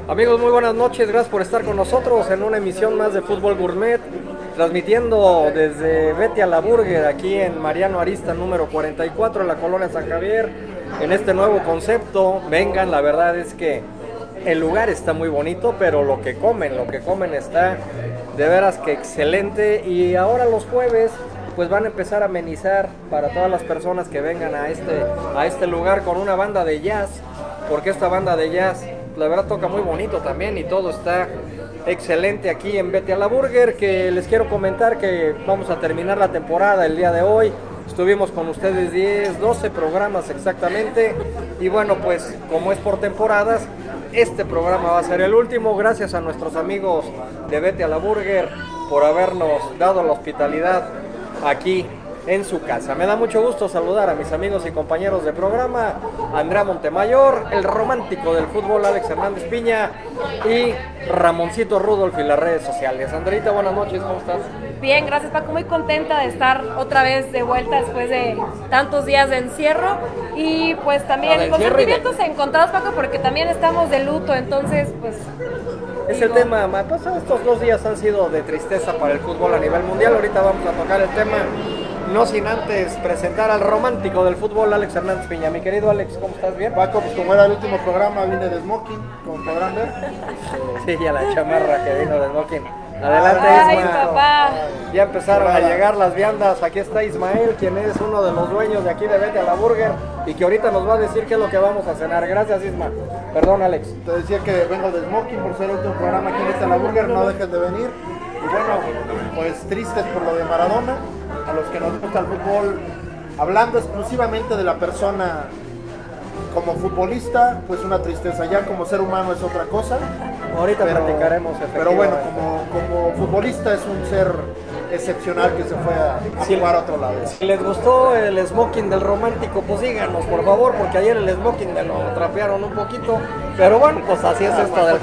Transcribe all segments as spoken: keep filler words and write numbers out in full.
Amigos, muy buenas noches, gracias por estar con nosotros en una emisión más de Fútbol Gourmet, transmitiendo desde Vete a la Burger, aquí en Mariano Arista número cuarenta y cuatro, en la colonia San Javier, en este nuevo concepto. Vengan, la verdad es que el lugar está muy bonito, pero lo que comen, lo que comen está de veras que excelente. Y ahora los jueves pues van a empezar a amenizar para todas las personas que vengan a este, a este lugar con una banda de jazz, porque esta banda de jazz la verdad toca muy bonito también y todo está excelente aquí en Vete a la Burger. Que les quiero comentar que vamos a terminar la temporada el día de hoy. Estuvimos con ustedes diez, doce programas exactamente, y bueno, pues como es por temporadas, este programa va a ser el último. Gracias a nuestros amigos de Vete a la Burger por habernos dado la hospitalidad aquí en su casa. Me da mucho gusto saludar a mis amigos y compañeros de programa, Andrea Montemayor, el romántico del fútbol Alex Hernández Piña y Ramoncito Rudolph y las redes sociales. Andreita, buenas noches, ¿cómo estás? Bien, gracias Paco, muy contenta de estar otra vez de vuelta después de tantos días de encierro y pues también Ah, con sentimientos de... encontrados, Paco, porque también estamos de luto, entonces pues... Es el tema, pues estos dos días han sido de tristeza para el fútbol a nivel mundial. Ahorita vamos a tocar el tema, no sin antes presentar al romántico del fútbol, Alex Hernández Piña. Mi querido Alex, ¿cómo estás? ¿Bien? Paco, pues como era el último programa, vine de smoking, como podrán ver. Sí, ya la chamarra que vino de smoking. Adelante, Ay, Isma. papá. Ya empezaron a llegar las viandas. Aquí está Ismael, quien es uno de los dueños de aquí de Vete a la Burger y que ahorita nos va a decir qué es lo que vamos a cenar. Gracias, Isma. Perdón, Alex. Te decía que vengo de smoking por ser el último programa aquí en Vete a la Burger, no dejen de venir. Y bueno, pues tristes por lo de Maradona, a los que nos gusta el fútbol, hablando exclusivamente de la persona como futbolista, pues una tristeza. Ya como ser humano es otra cosa. Ahorita pero, platicaremos. Pero bueno, como, como futbolista es un ser excepcional que se fue a, a si, jugar a otro lado. Si les gustó el smoking del romántico, pues díganos por favor, porque ayer el smoking me lo trapearon un poquito, pero bueno, pues así es ah, esto del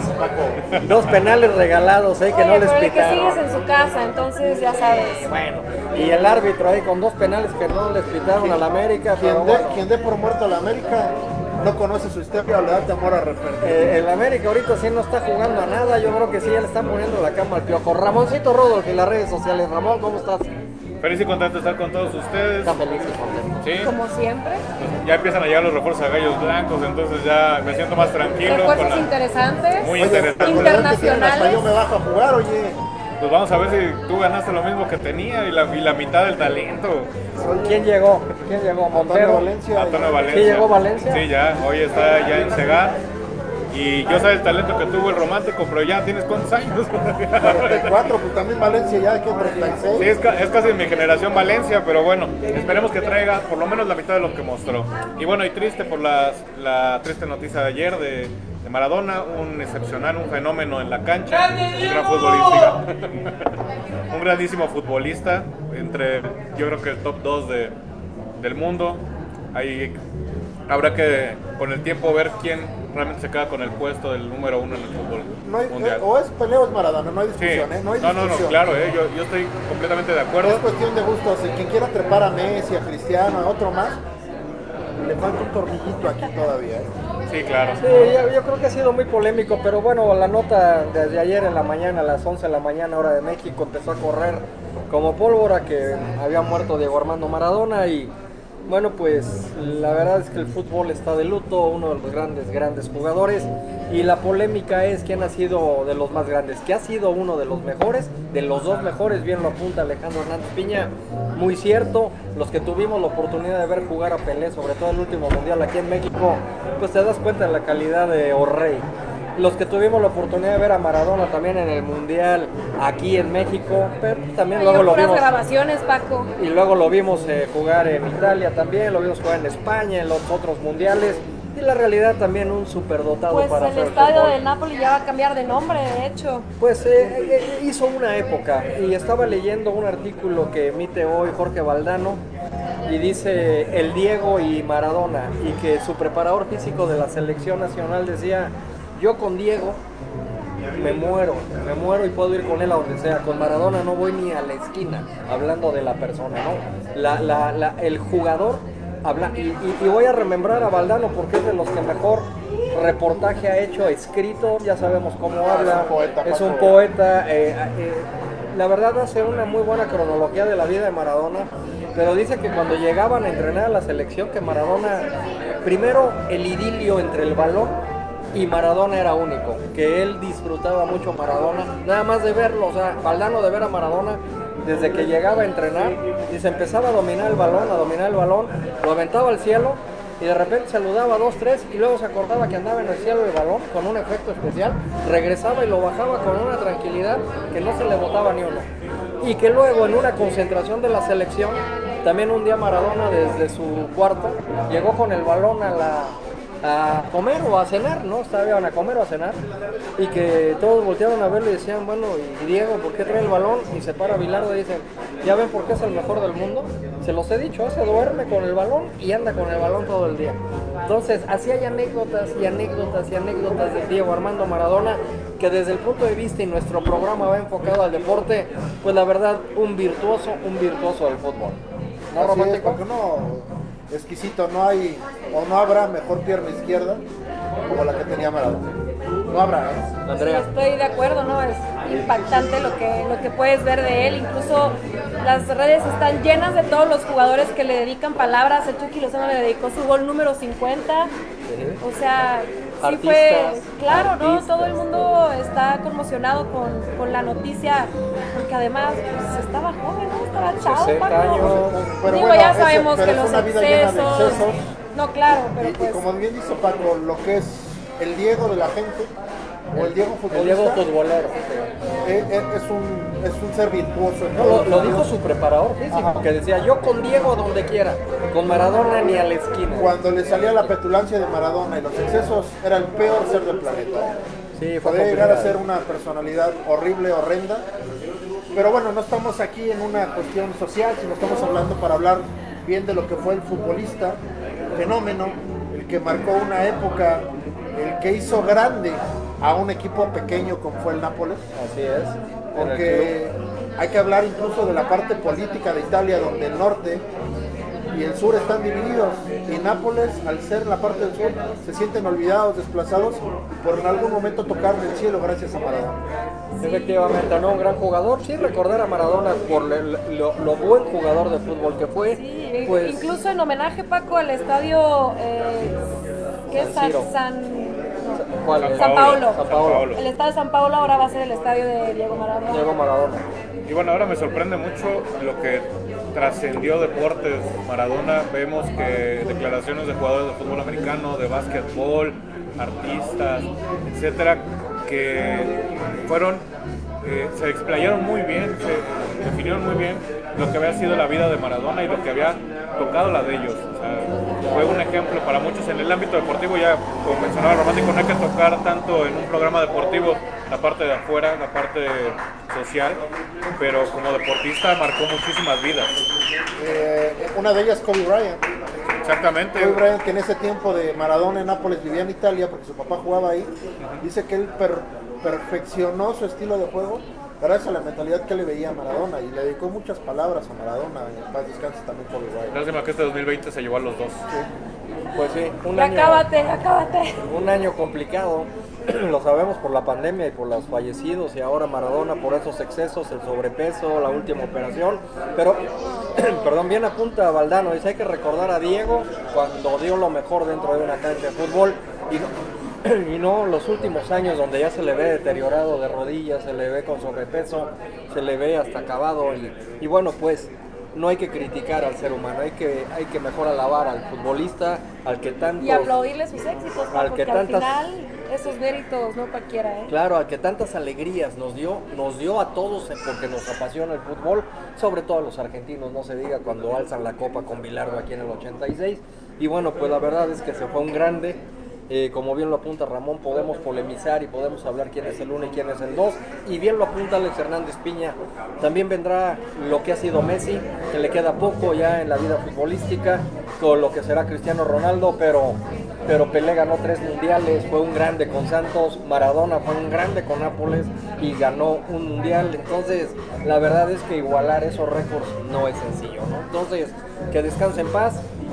juego. Dos penales regalados, eh, que Oye, no les pero pitaron. que sigues en su casa, entonces ya sabes. Sí, bueno, y el árbitro ahí con dos penales que no les pitaron al América. Quien, pero de, bueno. quien dé por muerto al América no conoce su historia o le da temor a repetir. Eh, el América ahorita sí no está jugando a nada. Yo creo que sí ya le están poniendo la cama al Piojo. Ramoncito Rudolph y las redes sociales. Ramón, ¿cómo estás? Feliz y contento de estar con todos ustedes. Está feliz y contento. ¿Sí? Como siempre. Pues ya empiezan a llegar los refuerzos a gallos blancos, entonces ya me siento más tranquilo. Refuerzos con la... interesantes. Muy Oye, interesante. Internacionales. Hasta yo me bajo a jugar, oye. Pues vamos a ver si tú ganaste lo mismo que tenía y la, y la mitad del talento. ¿Quién llegó? ¿Quién llegó? Montero. Valencia. Antonio Valencia. ¿Sí llegó Valencia? Sí, ya. Hoy está ya en Segar. Y yo sé el talento que tuvo el romántico, pero ya tienes cuántos años. cuarenta y cuatro, pues también Valencia ya que treinta y seis. Sí, es, ca es casi mi generación Valencia, pero bueno, esperemos que traiga por lo menos la mitad de lo que mostró. Y bueno, y triste por las, la triste noticia de ayer de, de Maradona, un excepcional, un fenómeno en la cancha, un gran futbolista, un grandísimo futbolista, entre yo creo que el top dos de, del mundo. Ahí habrá que con el tiempo ver quién realmente se queda con el puesto del número uno en el fútbol no hay, mundial. O es Pelé o es Maradona, no hay Sí. discusión, ¿eh? No hay no, no, discusión. no, claro, ¿eh? yo, yo estoy completamente de acuerdo. Es cuestión de gustos. Quien quiera trepar a Messi, a Cristiano, a otro más, le falta un tornillito aquí todavía, ¿eh? Sí, claro. Sí, yo, yo creo que ha sido muy polémico, pero bueno, la nota desde ayer en la mañana, a las once de la mañana, hora de México, empezó a correr como pólvora que había muerto Diego Armando Maradona. Y bueno, pues la verdad es que el fútbol está de luto, uno de los grandes, grandes jugadores, y la polémica es quién ha sido de los más grandes, que ha sido uno de los mejores, de los dos mejores, bien lo apunta Alejandro Hernández Piña, muy cierto. Los que tuvimos la oportunidad de ver jugar a Pelé, sobre todo el último mundial aquí en México, pues te das cuenta de la calidad de O'Reilly. Los que tuvimos la oportunidad de ver a Maradona también en el mundial aquí en México, pero también luego lo vimos. Grabaciones, Paco. Y luego lo vimos eh, jugar en Italia también, lo vimos jugar en España, en los otros mundiales. Y la realidad también un superdotado pues para el hacer estadio fútbol. del Napoli ya va a cambiar de nombre, de hecho. Pues eh, eh, hizo una época, y estaba leyendo un artículo que emite hoy Jorge Valdano y dice el Diego y Maradona, y que su preparador físico de la selección nacional decía: yo con Diego me muero, me muero y puedo ir con él a donde sea. Con Maradona no voy ni a la esquina, hablando de la persona, ¿no? La, la, la, el jugador habla, y, y, y voy a remembrar a Valdano porque es de los que mejor reportaje ha hecho escrito, ya sabemos cómo Ah, habla, es un poeta, es un Paco. poeta, eh, eh, la verdad hace una muy buena cronología de la vida de Maradona, pero dice que cuando llegaban a entrenar a la selección, que Maradona, primero el idilio entre el balón y Maradona era único, que él disfrutaba mucho Maradona, nada más de verlo, o sea, Valdano de ver a Maradona, desde que llegaba a entrenar, y se empezaba a dominar el balón, a dominar el balón, lo aventaba al cielo, y de repente saludaba a dos, tres, y luego se acordaba que andaba en el cielo el balón, con un efecto especial, regresaba y lo bajaba con una tranquilidad que no se le botaba ni uno. Y que luego en una concentración de la selección, también un día Maradona desde su cuarto, llegó con el balón a la... a comer o a cenar, ¿no? Estaban a comer o a cenar, y que todos voltearon a verlo y decían, bueno, y Diego, ¿por qué trae el balón? Y se para Bilardo y dicen, ¿ya ven por qué es el mejor del mundo? Se los he dicho, se duerme con el balón y anda con el balón todo el día. Entonces, así hay anécdotas y anécdotas y anécdotas de Diego Armando Maradona, que desde el punto de vista y nuestro programa va enfocado al deporte, pues la verdad, un virtuoso, un virtuoso del fútbol. ¿No, Así es, Romántico? porque no, exquisito, no hay o no habrá mejor pierna izquierda como la que tenía Maradona. No habrá, ¿eh? Andrea. Estoy de acuerdo, ¿no? Es impactante lo que, lo que puedes ver de él. Incluso las redes están llenas de todos los jugadores que le dedican palabras. El Chucky Lozano le dedicó su gol número cincuenta. O sea, sí fue, Artistas, claro, ¿no? artistas. Todo el mundo está conmocionado con, con la noticia, porque además pues, estaba joven, ¿no? Estaba chavo, sesenta Paco. años. Pero Digo, bueno, ya ese- sabemos pero que es los una vida llena de excesos... excesos. No, claro, pero Y, pues... y como bien dice Paco, lo que es el Diego de la gente o el Diego El Diego futbolista futbolero. eh, eh, es, un, es un ser virtuoso. en No, todo lo, lo sentido. dijo su preparador físico, Ajá. que decía, yo con Diego donde quiera, con Maradona ni a la esquina. Cuando le salía la petulancia de Maradona y los excesos, era el peor ser del planeta. Sí, fue Podía llegar a complicado. ser una personalidad horrible, horrenda. Pero bueno, no estamos aquí en una cuestión social, sino estamos hablando para hablar bien de lo que fue el futbolista, fenómeno, el que marcó una época, el que hizo grande a un equipo pequeño como fue el Nápoles. Así es. en el Porque hay que hablar incluso de la parte política de Italia, donde el norte y el sur están divididos, y Nápoles, al ser la parte del sur, se sienten olvidados, desplazados, por en algún momento tocar el cielo gracias a Maradona. club. Efectivamente, ¿no? Un gran jugador. Sí, recordar a Maradona por le- lo, lo buen jugador de fútbol que fue. Sí, pues, incluso en homenaje, Paco, al estadio eh, ¿qué es? San Siro. San, San, ¿cuál? San San Paolo. Paolo. San Paolo. El estadio de San Paolo ahora va a ser el estadio de Diego Maradona. Diego Maradona. Y bueno, ahora me sorprende mucho lo que trascendió deportes Maradona. Vemos que declaraciones de jugadores de fútbol americano, de básquetbol, artistas, etcétera, que fueron, eh, se explayaron muy bien, se definieron muy bien lo que había sido la vida de Maradona y lo que había tocado la de ellos. O sea, fue un ejemplo para muchos en el ámbito deportivo. Ya, como mencionaba el Romántico, no hay que tocar tanto en un programa deportivo la parte de afuera, la parte social, pero como deportista marcó muchísimas vidas. Eh, una de ellas Kobe Bryant. Exactamente. Kobe Bryant, que en ese tiempo de Maradona en Nápoles vivía en Italia porque su papá jugaba ahí, dice que él per- perfeccionó su estilo de juego gracias a la mentalidad que le veía a Maradona, y le dedicó muchas palabras a Maradona. En paz descanse también Kobe Bryant. Lástima que este dos mil veinte se llevó a los dos. Pues sí, un Ya año, acábate, acábate. un año complicado. Lo sabemos por la pandemia y por los fallecidos, y ahora Maradona por esos excesos, el sobrepeso, la última operación. Pero, perdón, bien apunta Valdano, dice, hay que recordar a Diego cuando dio lo mejor dentro de una cancha de fútbol, y no, y no los últimos años donde ya se le ve deteriorado de rodillas, se le ve con sobrepeso, se le ve hasta acabado. Y, y bueno, pues no hay que criticar al ser humano, hay que, hay que mejor alabar al futbolista, al que tanto... Y aplaudirle sus éxitos, Al porque que al tantas- final esos méritos no cualquiera, ¿eh? Claro, al que tantas alegrías nos dio, nos dio a todos, eh, porque nos apasiona el fútbol, sobre todo a los argentinos, no se diga cuando alzan la copa con Bilardo aquí en el ochenta y seis. Y bueno, pues la verdad es que se fue un grande. Eh, como bien lo apunta Ramón, podemos polemizar y podemos hablar quién es el uno y quién es el dos, y bien lo apunta Alex Hernández Piña. También vendrá lo que ha sido Messi, que le queda poco ya en la vida futbolística, con lo que será Cristiano Ronaldo, pero, pero Pelé ganó tres mundiales, fue un grande con Santos, Maradona fue un grande con Nápoles y ganó un mundial. Entonces la verdad es que igualar esos récords no es sencillo, ¿no? Entonces, que descanse en paz.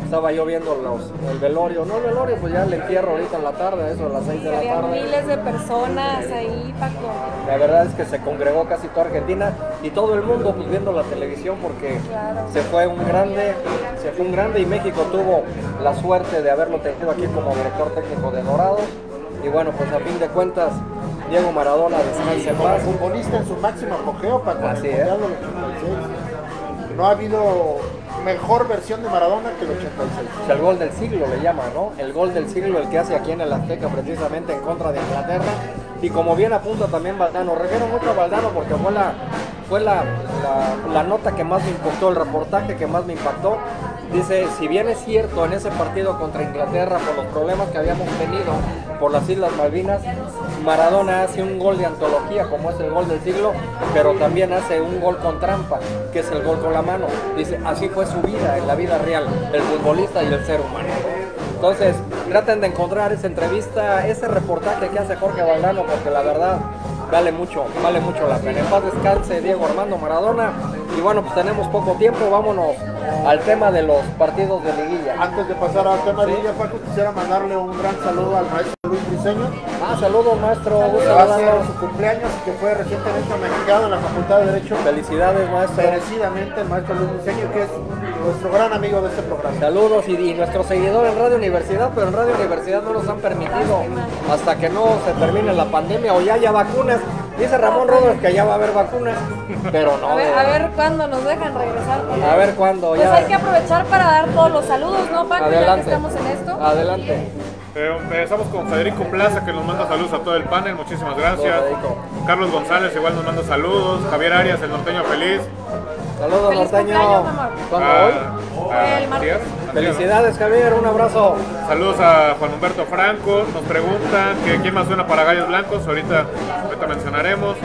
estaba yo viendo los, el velorio, no el velorio, pues ya el entierro ahorita en la tarde, eso a las seis de la Había tarde. miles de personas ahí, Paco. La verdad es que se congregó casi toda Argentina y todo el mundo pues, viendo la televisión porque Claro. se fue un grande, se fue un grande y México tuvo la suerte de haberlo tenido aquí como director técnico de Dorados. Y bueno, pues a fin de cuentas, Diego Maradona descanse en Como paz. futbolista en su máximo apogeo, Paco, en el Así Mundial es. del ochenta y seis. No ha habido mejor versión de Maradona que el ochenta y seis. O sea, el gol del siglo le llama, ¿no? El gol del siglo, el que hace aquí en el Azteca precisamente en contra de Inglaterra. Y como bien apunta también Valdano, refiero mucho a Valdano porque fue la, fue la, la, la nota que más me impactó, el reportaje que más me impactó. Dice, si bien es cierto en ese partido contra Inglaterra por los problemas que habíamos tenido por las Islas Malvinas, Maradona hace un gol de antología como es el gol del siglo, pero también hace un gol con trampa, que es el gol con la mano. Dice, así fue su vida en la vida real, el futbolista y el ser humano. Entonces, traten de encontrar esa entrevista, ese reportaje que hace Jorge Valdano, porque la verdad vale mucho, vale mucho la pena. En paz descanse Diego Armando Maradona. Y bueno, pues tenemos poco tiempo, vámonos al tema de los partidos de liguilla. Antes de pasar al tema de Sí. liguilla, Paco, quisiera mandarle un gran saludo al maestro Luis Briceño. Ah, saludos maestro, gusto Que va a ser saludarlo. su cumpleaños y que fue recientemente homenajeado en la Facultad de Derecho. Felicidades maestro. Merecidamente el maestro Luis Briceño, que es nuestro gran amigo de este programa. Saludos y, y nuestro seguidor en Radio Universidad, pero en Radio Universidad no nos han permitido hasta que no se termine la pandemia o ya haya vacunas. Dice Ramón Rodríguez que ya va a haber vacunas, pero no. A ver, de- a ver cuándo nos dejan regresar. Paco. a ver cuándo Pues ya. hay que aprovechar para dar todos los saludos, ¿no, Paco? Ya que Adelante. estamos en esto. Adelante. Eh, empezamos con Federico Plaza, que nos manda saludos a todo el panel, muchísimas gracias. Federico. Carlos González igual nos manda saludos. Javier Arias, el norteño feliz. Saludos Feliz norteño. cumpleaños, amor. ¿Cuándo Ah, hoy? ah, El martes. antier, antier. Felicidades Javier, un abrazo. Saludos a Juan Humberto Franco. Nos preguntan que quién más suena para Gallos Blancos. Ahorita, ahorita mencionaremos.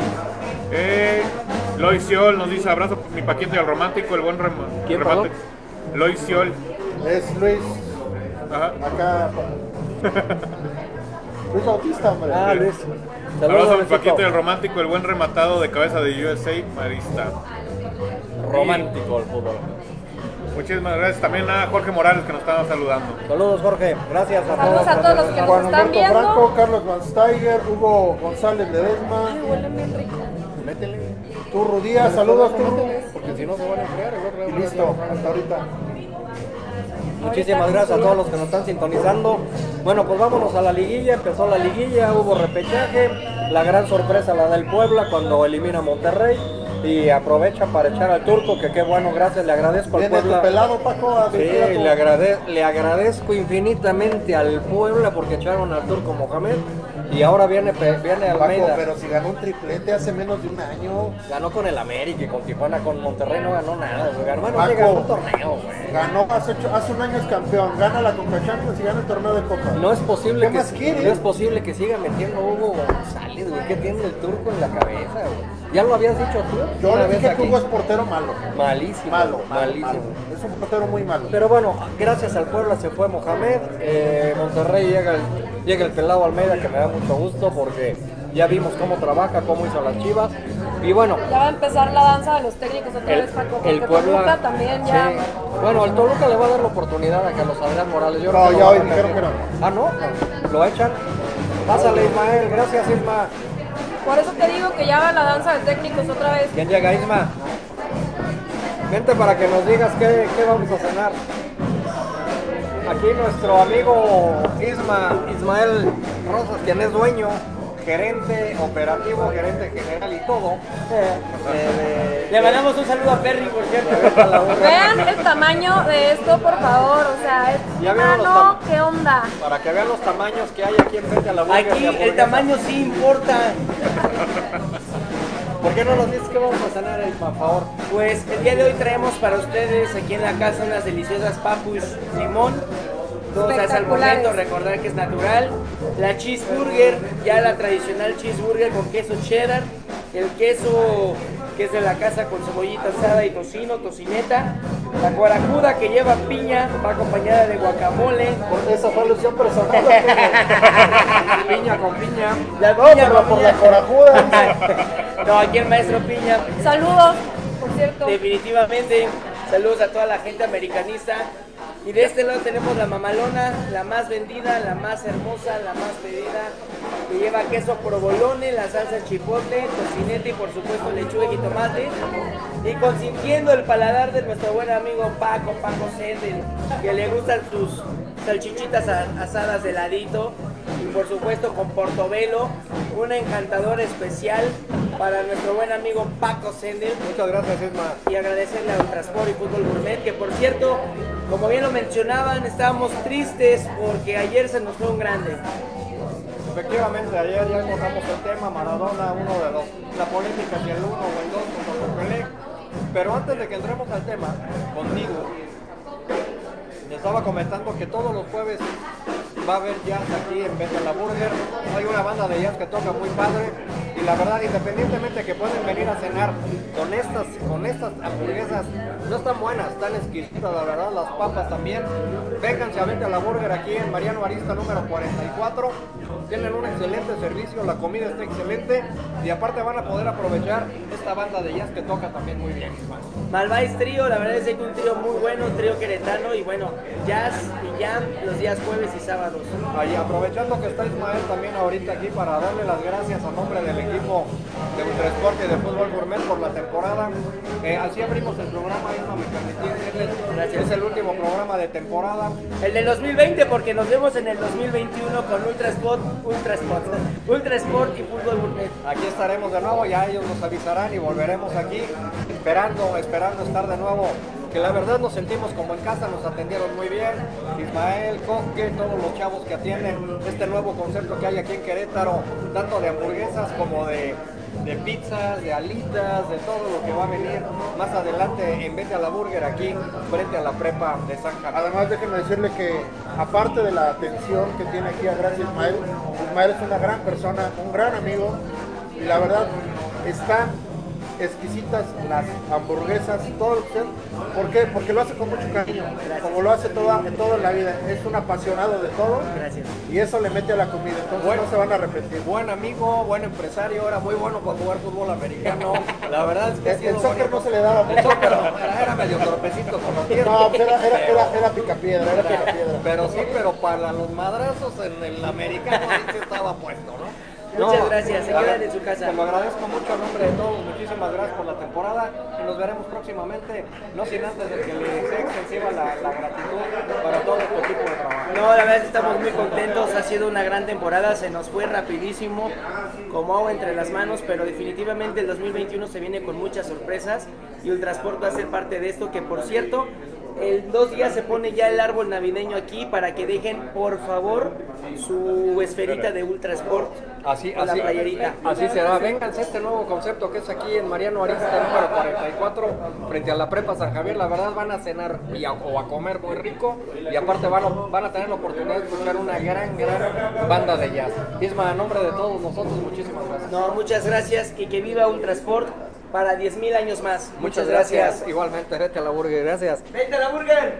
Eh, Lois Siol nos dice abrazo mi paquete al romántico, el buen rem ¿Quién, remate. Lois Siol. Es Luis, Ajá. acá. Luis Bautista, hombre. Ah, Luis. Abrazo Saludos a mi Luisito. paquete al romántico, el buen rematado de cabeza de U S A, Marista. Romántico el fútbol. Muchísimas gracias también a Jorge Morales que nos estaba saludando. Saludos Jorge, gracias a Saludos todos. a todos los que nos Juan están Humberto viendo. Franco, Carlos Van Steiger, Hugo González Ledesma, Ay, huelen bien rico. Métele. Turru Díaz, saludos Turru. Porque si no se van a enfriar. el otro Y día listo, hasta ahorita. Muchísimas gracias a todos los que nos están sintonizando. Bueno, pues vámonos a la liguilla. Empezó la liguilla, hubo repechaje. La gran sorpresa la del Puebla cuando elimina a Monterrey. Y aprovecha para echar al Turco, que qué bueno, gracias, le agradezco al Viene tu Puebla. pelado, Paco, a Sí, decir a tu- le, agrade- le agradezco infinitamente al Puebla porque echaron al Turco Mohamed. Y ahora viene, Pe- viene Paco, Almeida. pero si ganó un triplete hace menos de un año. Ganó con el América y con Tijuana, con Monterrey no ganó nada. Güey. Hermano, Paco. llega a un torneo, güey. Ganó hace, ocho- hace un año es campeón, gana la Conca Champions y gana el torneo de Copa. No es posible ¿Qué que más quiere? no es posible que siga metiendo Hugo González, güey. ¿Qué tiene el Turco en la cabeza, güey? Ya lo habías dicho tú. Yo una le vez dije que aquí. Hugo es portero malo. Malísimo. Malo, malo, malísimo. malo. Es un portero muy malo. Pero bueno, gracias al Puebla se fue Mohamed. Eh, Monterrey llega el, llega el pelado Almeida, que me da mucho gusto porque ya vimos cómo trabaja, cómo hizo las Chivas. Y bueno, Ya va a empezar la danza de los técnicos otra el, vez, Paco. Porque el Puebla Toluca también ya. sí. Bueno, el Toluca le va a dar la oportunidad a Carlos Adrián Morales. Yo No, creo que ya lo hoy van a dijeron meter. que Ah, no, lo echan. Pásale Ismael, gracias Isma. Por eso te digo que ya va la danza de técnicos otra vez. ¿Quién llega, Isma? Vente para que nos digas qué, qué vamos a cenar. Aquí nuestro amigo Isma, Ismael Rosas, quien es dueño, gerente operativo, gerente general y todo. eh, de- Le mandamos un saludo a Perry, por cierto. de- de la burra. Vean el tamaño de esto, por favor. O sea, es Ya vieron los mano, tam- ¿qué onda? Para que vean los tamaños que hay aquí enfrente a la burger Aquí de el hamburguesa. tamaño sí importa. ¿Por qué no nos dices qué vamos a cenar, Isma, por favor? Pues el día de hoy traemos para ustedes aquí en la casa unas deliciosas papus limón. Todo se hace al Espectaculares. momento, recordar que es natural. La cheeseburger, ya la tradicional cheeseburger con queso cheddar. El queso que es de la casa con cebollita asada y tocino, tocineta. La guarajuda que lleva piña, va acompañada de guacamole. Esa fue alusión personal. Piña con piña. La No, piña pero con por piña. la corajuda. No, aquí el maestro Piña. Saludos, por cierto. Definitivamente, saludos a toda la gente americanista Y de este lado tenemos la mamalona, la más vendida, la más hermosa, la más pedida, que lleva queso provolone, la salsa chipotle, tocineta y por supuesto lechuga y tomate. Y consintiendo el paladar de nuestro buen amigo Paco, Paco Sendel, que le gustan sus salchichitas asadas de ladito. Y por supuesto con portobelo, una encantadora especial para nuestro buen amigo Paco Sendel. Muchas gracias, Isma. Y agradecerle a Ultrasport y Fútbol Gourmet, que por cierto, como bien lo mencionaban, estábamos tristes porque ayer se nos fue un grande. Efectivamente, ayer ya tocamos el tema Maradona, uno de los, la polémica si el uno o el dos contra Pelé. Pero antes de que entremos al tema, contigo, me estaba comentando que todos los jueves va a haber jazz aquí en Vete a la Burger. Hay una banda de jazz que toca muy padre. Y la verdad, independientemente que pueden venir a cenar con estas, con estas hamburguesas, no están buenas, están exquisitas, la verdad, las papas también. Vénganse a Vete a la Burger aquí en Mariano Arista número cuarenta y cuatro. Tienen un excelente servicio, la comida está excelente y aparte van a poder aprovechar esta banda de jazz que toca también muy bien. Malváis Trío, la verdad es que es un trío muy bueno, un trío queretano y bueno, jazz y jam los días jueves y sábados. Ahí, aprovechando que está Ismael también ahorita aquí para darle las gracias a nombre del equipo de Ultrasport y de Fútbol Gourmet por la temporada. Eh, así abrimos el programa, Isma, me permití decirles, gracias. Es el último programa de temporada. El del dos mil veinte porque nos vemos en el dos mil veintiuno con Ultrasport, Ultrasport, Ultrasport y Fútbol Gourmet. Aquí estaremos de nuevo, ya ellos nos avisarán y volveremos aquí esperando, esperando estar de nuevo. Que la verdad nos sentimos como en casa, nos atendieron muy bien. Ismael, Coque, todos los chavos que atienden este nuevo concepto que hay aquí en Querétaro, tanto de hamburguesas como de, de pizzas, de alitas, de todo lo que va a venir más adelante en Vete a la Burger aquí frente a la prepa de San Javier. Además, déjenme decirle que aparte de la atención que tiene aquí a Gracia Ismael, Ismael es una gran persona, un gran amigo y la verdad están exquisitas las hamburguesas, todo lo que sea. ¿Por qué? Porque lo hace con mucho cariño, como lo hace toda, toda la vida. Es un apasionado de todo. Gracias. Y eso le mete a la comida, entonces Bueno, no se van a arrepentir. Buen amigo, buen empresario, era muy bueno para jugar fútbol americano. La verdad es que ha El, sido el soccer bonito. no se le daba El mucho. soccer era, era medio torpecito con los pies. No, pues era, era, era, era picapiedra, era picapiedra. Pero sí, pero para los madrazos en el americano sí que estaba puesto, ¿no? Muchas No, gracias, se a quedan ver, en su casa. Te lo agradezco mucho a nombre de todos, muchísimas gracias por la temporada y nos veremos próximamente, no sin antes de que le sea extensiva la, la gratitud para todo tu equipo de trabajo. No, la verdad es que estamos muy contentos, ha sido una gran temporada, se nos fue rapidísimo, como agua entre las manos, pero definitivamente el dos mil veintiuno se viene con muchas sorpresas y Ultrasport va a ser parte de esto, que por cierto, en dos días se pone ya el árbol navideño aquí para que dejen por favor su esferita de Ultrasport. Así, con así, la playerita. así será. Vénganse a este nuevo concepto que es aquí en Mariano Arista número cuarenta y cuatro frente a la prepa San Javier. La verdad van a cenar y a, o a comer muy rico y aparte van a, van a tener la oportunidad de escuchar una gran, gran banda de jazz. Isma, a nombre de todos nosotros, muchísimas gracias. No, muchas gracias y que viva Ultrasport para diez mil años más. Muchas gracias. Igualmente, vete a la burger, gracias. ¡Vete a la burger!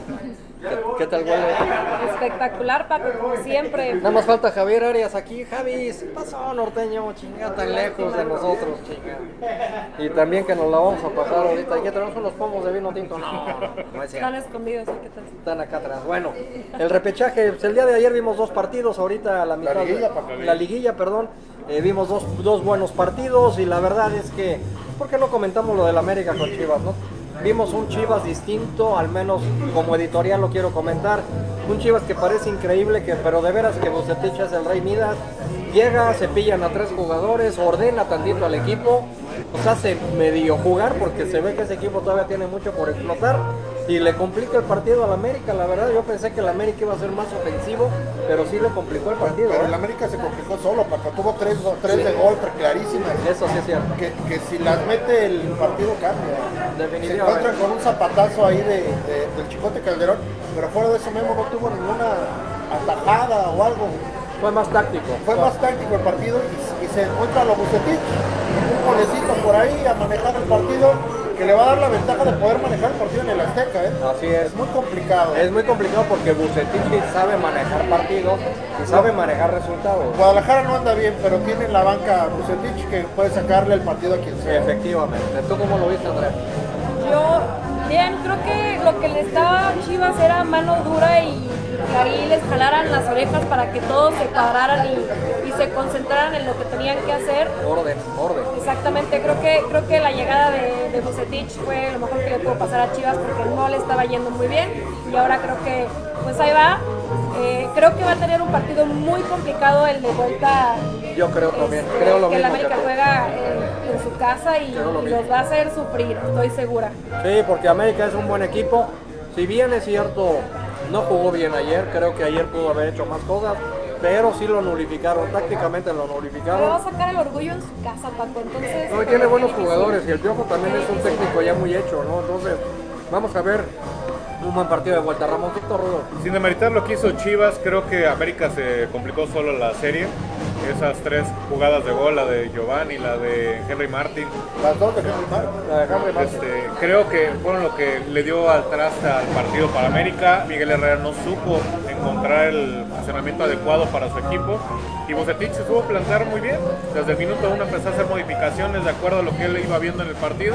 ¿Qué, qué tal, güey? Espectacular, Paco, como siempre. Nada más falta Javier Arias aquí. Javi, ¿qué pasó, norteño? Chinga, tan lejos de nosotros, chinga. Y también que nos la vamos a pasar ahorita. Ya tenemos unos pomos de vino tinto. No, no es Están cierto. escondidos, ¿qué tal? Están acá atrás. Bueno, el repechaje, pues el día de ayer vimos dos partidos, ahorita a la mitad liguilla, de, Paco. la liguilla, perdón, eh, vimos dos, dos buenos partidos y la verdad es que, ¿por qué no comentamos lo del América con Chivas, no? Vimos un Chivas distinto, al menos como editorial lo quiero comentar, un Chivas que parece increíble, que, pero de veras que Bucetich es el rey Midas, llega, se pillan a tres jugadores, ordena tantito al equipo, nos hace medio jugar porque se ve que ese equipo todavía tiene mucho por explotar y le complica el partido al América. La verdad yo pensé que el América iba a ser más ofensivo, pero sí le complicó el partido. Pero ¿eh? el América se complicó solo, Paco. Tuvo tres, tres de gol clarísimas. Eso sí es cierto. Que, que si las mete el partido cambia. Se Definitivamente. encuentran con un zapatazo ahí de, de- del Chicote Calderón, pero fuera de eso Memo no tuvo ninguna atajada o algo. Fue más táctico. Fue más táctico el partido y, y se encuentra a lo Bucetich, un golecito por ahí a manejar el partido, que le va a dar la ventaja de poder manejar el partido en el Azteca, ¿eh? Así es. Es muy complicado. Es muy complicado porque Bucetich sabe manejar partidos y sabe manejar resultados. Guadalajara no anda bien, pero tiene en la banca Bucetich que puede sacarle el partido a quien sea. Efectivamente. ¿Tú cómo lo viste, Andrea? Yo Bien, creo que lo que les daba a Chivas era mano dura y que ahí les jalaran las orejas para que todos se cuadraran y, y se concentraran en lo que tenían que hacer. Orden, orden. Exactamente, creo que creo que la llegada de, de Vucetich fue lo mejor que le pudo pasar a Chivas porque no le estaba yendo muy bien y ahora creo que pues ahí va. Eh, creo que va a tener un partido muy complicado el de vuelta. Yo creo también, este, creo lo que el mismo América que tú. juega en, en su casa y, Creo lo y mismo. los va a hacer sufrir, estoy segura. Sí, porque América es un buen equipo. Si bien es cierto, no jugó bien ayer, creo que ayer pudo haber hecho más cosas, pero sí lo nulificaron, tácticamente lo Pero va a nulificaron. sacar el orgullo en su casa, Paco, entonces... No, y tiene buenos jugadores y el Piojo también es un técnico ya muy hecho, ¿no? Entonces, vamos a ver un buen partido de vuelta. Ramoncito Rudo. Sin demeritar lo que hizo Chivas, creo que América se complicó solo la serie. Esas tres jugadas de gol, la de Giovanni, la de Henry Martin, Las dos de Henry Martin. La de Henry Martin. este, creo que fueron lo que le dio al traste al partido para América. Miguel Herrera no supo encontrar el funcionamiento adecuado para su equipo y Vucetich se supo plantar muy bien. Desde el minuto uno empezó a hacer modificaciones de acuerdo a lo que él iba viendo en el partido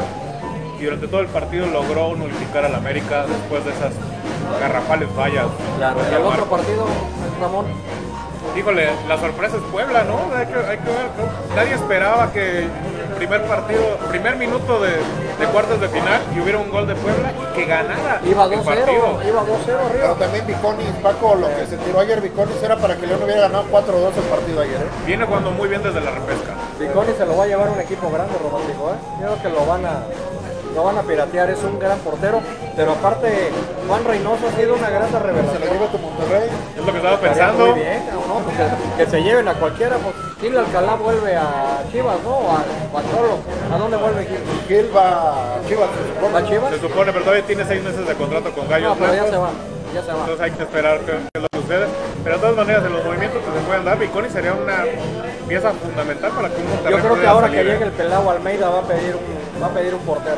y durante todo el partido logró nulificar al América después de esas garrafales fallas. Claro, y el otro partido, Ramón. Híjole, la sorpresa es Puebla, ¿no? Hay que, hay que ver, ¿no? Nadie esperaba que primer partido, primer minuto de, de cuartos de final y hubiera un gol de Puebla y que ganara Iba el dos cero, partido. iba dos cero Pero arriba. también Viconis, Paco, lo que se tiró ayer Viconis era para que León hubiera ganado cuatro dos el partido ayer, ¿eh? Viene jugando muy bien desde la repesca. Viconi se lo va a llevar un equipo grande, Romántico, ¿eh? Yo creo que lo van a, lo van a piratear, es un gran portero, pero aparte Juan Reynoso ha sido una grata Se lo revelación. lleva tu Monterrey. Es lo que estaba Estaría pensando. Muy bien, ¿no? Pues que, que se lleven a cualquiera, pues Gil Alcalá vuelve a Chivas, ¿no? O a, o a Cholo. ¿A dónde vuelve Gil? Gil va a Chivas, se supone. ¿Va a Chivas? Se supone, pero todavía tiene seis meses de contrato con Gallos No, pero ya Blancos. se va, ya se va. Entonces hay que esperar qué qué es lo que sucede. Pero de todas maneras, en los movimientos que se pueden dar, Viconi sería una pieza fundamental para que un Monterrey Yo creo que pueda ahora salir, que ¿eh? llegue el pelado Almeida va a pedir un, va a pedir un portero.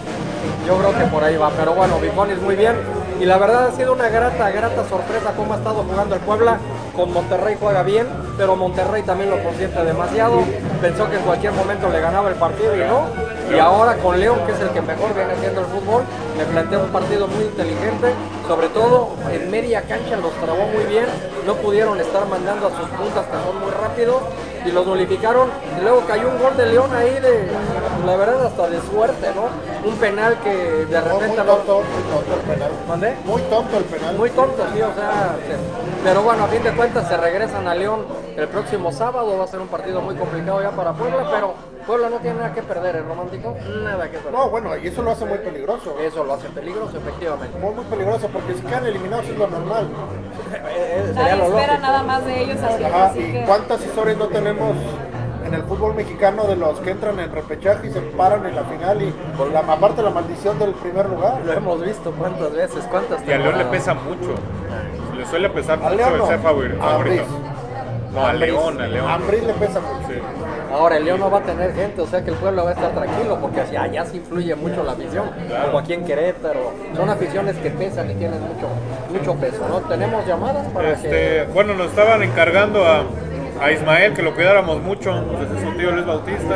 Yo creo que por ahí va, pero bueno, Viconis muy bien. Y la verdad ha sido una grata, grata sorpresa cómo ha estado jugando el Puebla. Con Monterrey juega bien, pero Monterrey también lo consiente demasiado. Pensó que en cualquier momento le ganaba el partido y no. Y ahora con León, que es el que mejor viene haciendo el fútbol, me plantea un partido muy inteligente. Sobre todo en media cancha los trabó muy bien. No pudieron estar mandando a sus puntas que son muy rápidos y los nulificaron. Y luego cayó un gol de León ahí de, la verdad, hasta de suerte, ¿no? Un penal que de No, muy repente... tonto, muy tonto el penal. ¿Mandé? Muy tonto el penal. Muy tonto, sí, o sea, se- pero bueno, a fin de cuentas se regresan a León el próximo sábado, va a ser un partido muy complicado ya para Puebla, pero Puebla no tiene nada que perder, ¿el Romántico? Nada que perder. No, bueno, y eso lo hace muy peligroso. Eso lo hace peligroso, efectivamente. Muy, muy peligroso, porque si quedan eliminados es lo normal. Eh, eh, sería Nadie lo espera lógico. nada más de ellos ahorita, Ajá, así y que... cuántas historias no tenemos en el fútbol mexicano de los que entran en repechaje y se paran en la final y la, aparte la maldición del primer lugar. Lo hemos visto cuántas veces, cuántas Y a León le temporadas. pesa mucho. Le suele pesar A mucho León el no, ser favori- a favorito. Ambriz. No, a Ambriz. León, a León. A Ambriz le pesa mucho. Sí. Ahora el León no va a tener gente, o sea que el pueblo va a estar tranquilo, porque así allá sí influye mucho la afición, como aquí en Querétaro. Son aficiones que pesan y tienen mucho, mucho peso, ¿no? Tenemos llamadas para Este, que... bueno, nos estaban encargando a, a Ismael que lo cuidáramos mucho. Pues es su tío Luis Bautista.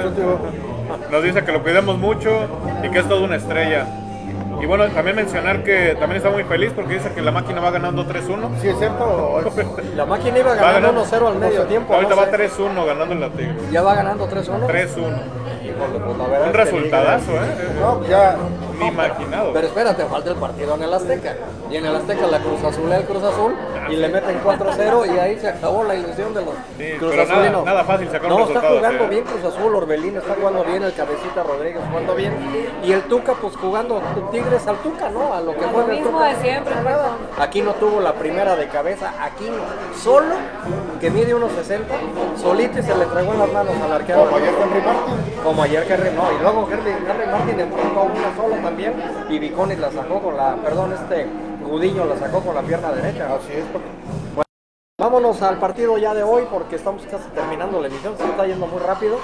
Nos dice que lo cuidemos mucho y que es toda una estrella. Y bueno, también mencionar que también está muy feliz porque dice que la máquina va ganando tres uno. ¿Sí es cierto? o es- La máquina iba Va ganando ganando. uno cero al medio tiempo. Ahorita no va sé. tres uno ganando en la Tigre. Ya va ganando tres uno. tres uno. Híjole, pues, la verdad Un es que resultadazo, Liga- ¿eh? No, ya. Ni imaginado. Pero espérate, falta el partido en el Azteca. Y en el Azteca la Cruz Azul el Cruz Azul y le meten cuatro cero y ahí se acabó la ilusión de los Sí, Cruz pero nada- Azulinos. nada fácil sacar un No, está resultado, jugando ¿eh? bien Cruz Azul, Orbelín está jugando bien, el Cabecita Rodríguez jugando bien. Y el Tuca pues jugando Tigres al Tuca, ¿no? A lo que Lo juega el mismo Tuca. de siempre, Nada. Aquí no tuvo la primera de cabeza, aquí no. Solo, que mide uno sesenta, solito y se le entregó en las manos al arquero. Como ayer Henry Martin. Como ayer Henry, no, y luego Henry, Henry Martin enfrentó una sola también y Viconis la sacó con la, perdón, este Gudiño la sacó con la pierna derecha. Así es, porque Vámonos al partido ya de hoy porque estamos casi terminando la emisión, se está yendo muy rápido.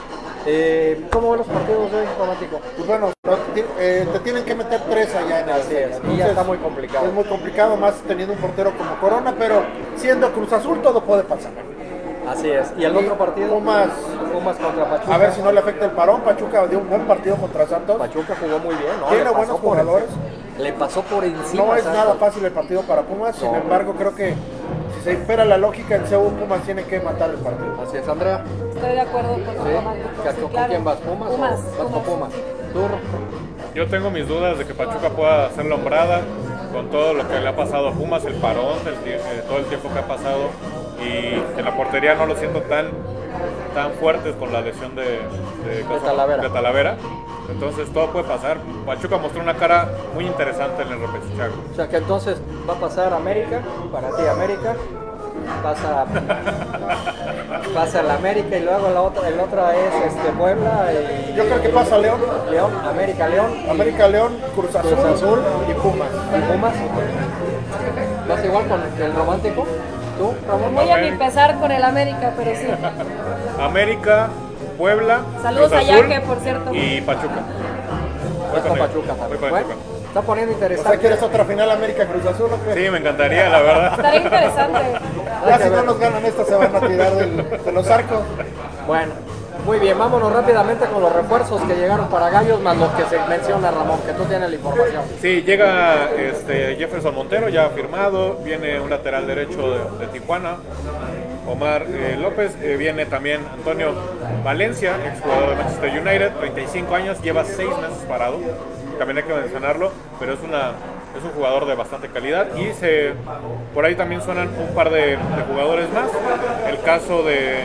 Eh, ¿Cómo van los partidos de hoy, Romántico? pues bueno, no, ti- eh, te tienen que meter tres allá en el Así es, Azteca. y ya Entonces, está muy complicado. Es muy complicado, más teniendo un portero como Corona, pero siendo Cruz Azul todo puede pasar. Así es. ¿Y el otro partido? Pumas. Pumas contra Pachuca. A ver si no le afecta el parón. Pachuca dio un buen partido contra Santos. Pachuca jugó muy bien, ¿no? Tiene Le pasó buenos por el- jugadores. le pasó por encima. No es Santos. nada fácil el partido para Pumas, sin No. embargo creo que si se impera la lógica en C U, Pumas tiene que matar el partido. Así es, Andrea. Estoy de acuerdo con ¿Sí? Romántico. ¿Con Sí, con claro. quién vas? ¿Pumas? o- Pumas. ¿Vas con Pumas? ¿Tú? Yo tengo mis dudas de que Pachuca pueda hacer la hombrada con todo lo que le ha pasado a Pumas, el parón, el tie- eh, todo el tiempo que ha pasado, y en la portería no lo siento tan, tan fuertes con la lesión de, de, cosa- Talavera. de Talavera. Entonces todo puede pasar. Pachuca mostró una cara muy interesante en el repechaje. O sea que entonces va a pasar América, para ti América, pasa, pasa la América y luego la otra, el otra es este, Puebla y Yo creo que pasa León, León, América, León, y- América, León, Cruz Azul, Cruz Azul. y Pumas. y Pumas. ¿Vas igual con el romántico? ¿Tú, Ramón? Muy a mi pesar con el América, pero sí. América, Puebla, Saludos Cruz a Azul Yaque, por cierto. y Pachuca. Voy con con él. Pachuca Voy también. con Bueno, Pachuca. está poniendo O sea, interesante. ¿quieres otra final América Cruz Azul o qué? Sí, me encantaría, la verdad. Estaría interesante. Ya Hay que si no ver. nos ganan esta se van a tirar del- de los arcos. Bueno, muy bien, vámonos rápidamente con los refuerzos que llegaron para Gallos, más lo que se menciona, Ramón, que tú tienes la información. Sí, llega este, Jefferson Montero, ya firmado. Viene un lateral derecho de, de Tijuana, Omar eh, López. Eh, viene también Antonio Valencia, exjugador de Manchester United, treinta y cinco años, lleva seis meses parado. También hay que mencionarlo, pero es, una, es un jugador de bastante calidad. Y se, por ahí también suenan un par de, de jugadores más. El caso de,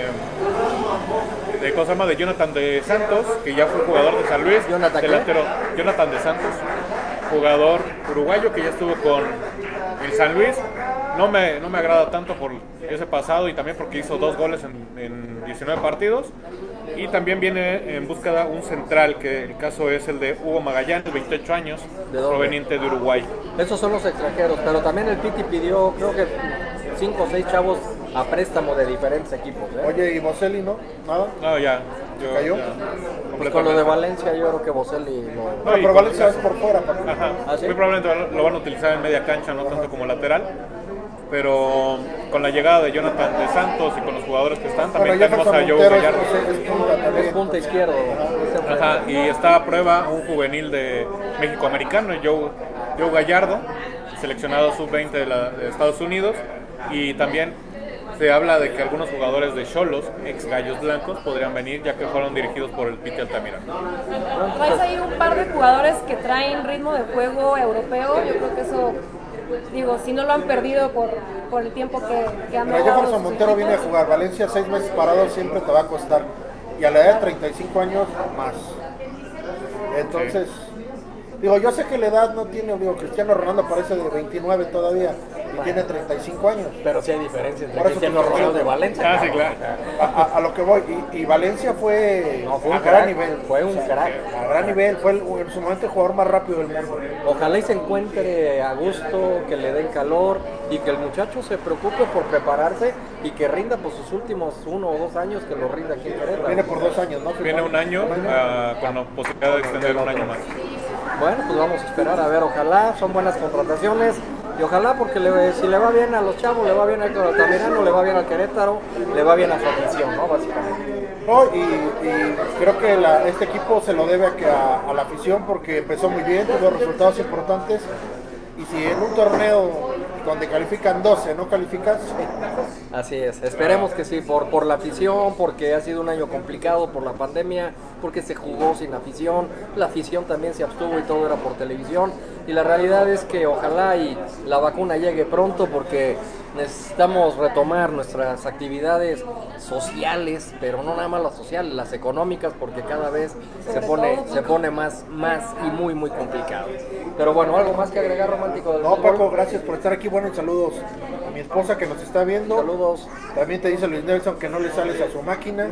de, ¿cómo se llama? de Jonathan de Santos, que ya fue jugador de San Luis. ¿Jonathan qué? delantero Jonathan de Santos, jugador uruguayo que ya estuvo con el San Luis. No me, no me agrada tanto por ese pasado y también porque hizo dos goles en, en diecinueve partidos. Y también viene en búsqueda un central, que el caso es el de Hugo Magallanes, veintiocho años, ¿De dónde? proveniente de Uruguay. Esos son los extranjeros, pero también el Piti pidió, creo que cinco o seis chavos a préstamo de diferentes equipos. ¿eh? Oye, ¿y Boselli no? ¿Nada? No, ya. Yo, ¿Cayó? ya, Pues con lo completamente. de Valencia yo creo que Boselli lo... No, y pero con- Valencia es por fuera, Paco. Ajá. ¿Ah, sí? Muy probablemente lo van a utilizar en media cancha, no tanto como lateral. Pero con la llegada de Jonathan de Santos y con los jugadores que están, Bueno, también tenemos Jefferson a Joe Montero es, Gallardo. es- es punta también. Es punta izquierdo. es el frente. Ajá, y está a prueba un juvenil de México-americano, Joe, Joe Gallardo, seleccionado sub veinte de, la- de Estados Unidos. Y también se habla de que algunos jugadores de Xolos, ex Gallos Blancos, podrían venir ya que fueron dirigidos por el Piti Altamirano. Traes ahí un par de jugadores que traen ritmo de juego europeo. Yo creo que eso, digo, si no lo han perdido por, por el tiempo que, que han Pero dado Jefferson sus Montero viene a equipos. jugar. Valencia seis meses parado siempre te va a costar. Y a la edad de treinta y cinco años, más. Entonces, digo, yo sé que la edad no tiene, digo, Cristiano Ronaldo parece de veintinueve todavía y tiene treinta y cinco años. Pero sí hay diferencias entre Por eso Cristiano te- Ronaldo de Valencia. Ah, sí, claro. A, a- a lo que voy, y, y Valencia fue, No, fue un a crack, gran nivel. fue un crack. A gran nivel, fue el- en su momento el jugador más rápido del mundo. Ojalá y se encuentre a gusto, que le den calor y que el muchacho se preocupe por prepararse y que rinda por sus últimos uno o dos años, que lo rinda aquí en Querétaro. Viene por dos años, ¿no? Viene un año ah, con la posibilidad de extender un año más. Bueno, pues vamos a esperar a ver, ojalá, son buenas contrataciones y ojalá porque le- si le va bien a los chavos, le va bien al Altamirano, le va bien al Querétaro, le va bien a su afición, ¿no? Básicamente. No, y, y creo que la- este equipo se lo debe a, que a, a la afición porque empezó muy bien, tuvo resultados importantes. Y si en un torneo donde califican doce no calificas, Así es, esperemos que sí, por, por la afición, porque ha sido un año complicado por la pandemia, porque se jugó sin afición, la afición también se abstuvo y todo era por televisión, y la realidad es que ojalá y la vacuna llegue pronto porque necesitamos retomar nuestras actividades sociales, pero no nada más las sociales, las económicas, porque cada vez se Sobre pone, todo. se pone más, más y muy, muy complicado. Pero bueno, algo más que agregar, Romántico del no, fútbol? Paco, gracias por estar aquí. Bueno, saludos a mi esposa que nos está viendo. Saludos. También te dice Luis Nelson que no le sales a su máquina.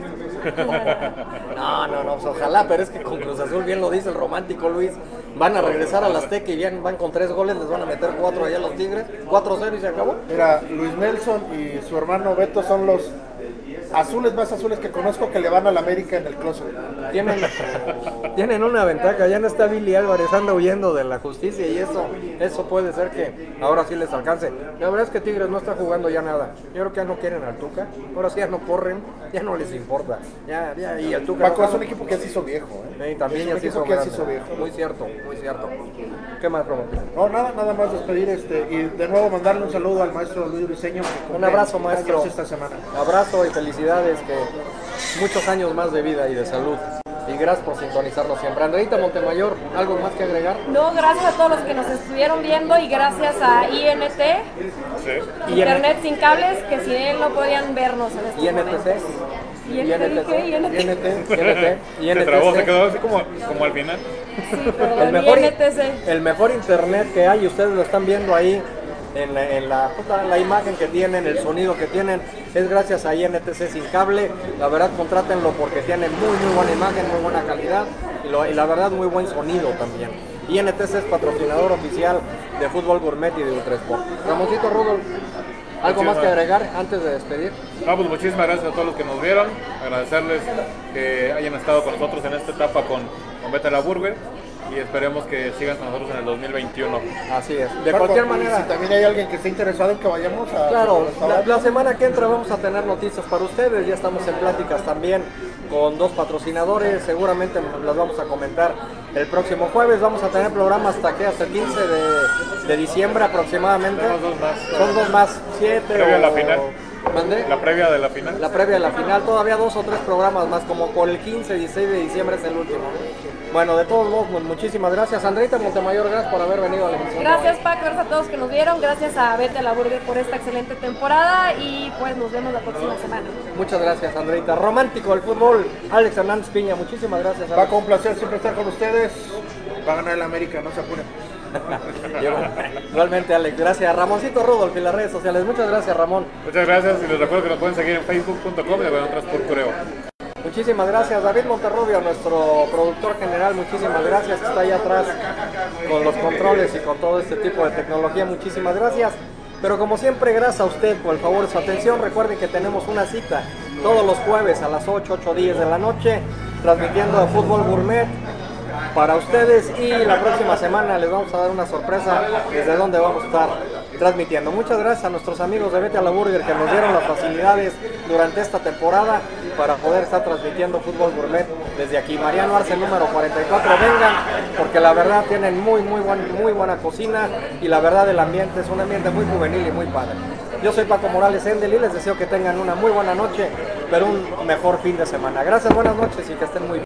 No, no, no, pues ojalá, pero es que con Cruz Azul, bien lo dice el Romántico Luis, van a regresar al Azteca y bien, van con tres goles, les van a meter cuatro allá a los Tigres, cuatro cero y se acabó. Mira, Luis Nelson y su hermano Beto son los azules más azules que conozco que le van al América en el closet. Tienen, tienen una ventaja, ya no está Billy Álvarez, anda huyendo de la justicia y eso, eso puede ser que ahora sí les alcance. La verdad es que Tigres no está jugando ya nada. Yo creo que ya no quieren al Tuca, ahora sí ya no corren, ya no les importa. Ya, ya, y el Tuca Paco no, es un equipo que ya se hizo viejo, ¿eh? sí, también es ya un se hizo equipo que ya se grande. hizo viejo. Muy cierto, muy cierto. ¿Qué más, Romo? No, nada, nada más despedir este y de nuevo mandarle un saludo al maestro Luis Briceño. Que Un cumple abrazo, maestro. años esta semana. Abrazo y felicidades, que muchos años más de vida y de salud. Y gracias por sintonizarnos siempre. Andreita Montemayor, ¿algo más que agregar? No, gracias a todos los que nos estuvieron viendo y gracias a I N T, Sí. Internet sin cables, que sin él no podían vernos en estos I N T momentos. C. I N T dije, I N T. I N T, I N T, I N Se T trabó, C. se quedó así como, como al final. Sí, perdón, El mejor, I N T C. el mejor internet que hay, ustedes lo están viendo ahí en la, en la, puta, la imagen que tienen, el sonido que tienen, es gracias a I N T C sin cable. La verdad, contrátenlo porque tiene muy muy buena imagen, muy buena calidad y, lo- y la verdad muy buen sonido también. I N T C es patrocinador oficial de Fútbol Gourmet y de Ultra Sport. Ramoncito Rudolf, ¿algo más que agregar antes de despedir? No, pues muchísimas gracias a todos los que nos vieron, agradecerles que hayan estado con nosotros en esta etapa con, con Vete a la Burger y esperemos que sigan con nosotros en el dos mil veintiuno. Así es. De Paco, cualquier y manera. si también hay alguien que esté interesado en que vayamos a Claro, su la, restaurante. la semana que entra vamos a tener noticias para ustedes, ya estamos en pláticas también con dos patrocinadores, seguramente las vamos a comentar el próximo jueves, vamos a tener programa hasta que hasta el quince de, de diciembre aproximadamente. Tenemos dos más. Son dos más, siete Previo a la o- final. ¿Mandé? La previa de la final. La previa de la final, todavía dos o tres programas más, como por el quince, dieciséis de diciembre es el último. Bueno, de todos modos, pues, muchísimas gracias. Andreita Montemayor, gracias por haber venido a la emisión. Gracias Paco, gracias a todos que nos vieron, gracias a Vete a la Burger por esta excelente temporada y pues nos vemos la próxima semana. Muchas gracias, Andreita. Romántico del fútbol, Alex Hernández Piña, muchísimas gracias. Alex. Paco, un placer siempre estar con ustedes. Va a ganar el América, no se apuren. Igualmente, Alex, gracias. Ramoncito Rudolf y las redes sociales. Muchas gracias, Ramón. Muchas gracias y les recuerdo que nos pueden seguir en facebook punto com y de Transportureo. Muchísimas gracias, David Monterrubio, nuestro productor general. Muchísimas gracias, que está ahí atrás con los controles y con todo este tipo de tecnología. Muchísimas gracias. Pero como siempre, gracias a usted por el favor de su atención. Recuerden que tenemos una cita todos los jueves a las ocho, ocho diez de la noche, transmitiendo a Fútbol Gourmet para ustedes y la próxima semana les vamos a dar una sorpresa desde donde vamos a estar transmitiendo. Muchas gracias a nuestros amigos de Vete a la Burger que nos dieron las facilidades durante esta temporada para poder estar transmitiendo Fútbol Gourmet desde aquí. Mariano Arce número cuarenta y cuatro, vengan porque la verdad tienen muy muy buen, muy buena cocina y la verdad el ambiente es un ambiente muy juvenil y muy padre. Yo soy Paco Morales Endel y les deseo que tengan una muy buena noche, pero un mejor fin de semana. Gracias, buenas noches y que estén muy bien.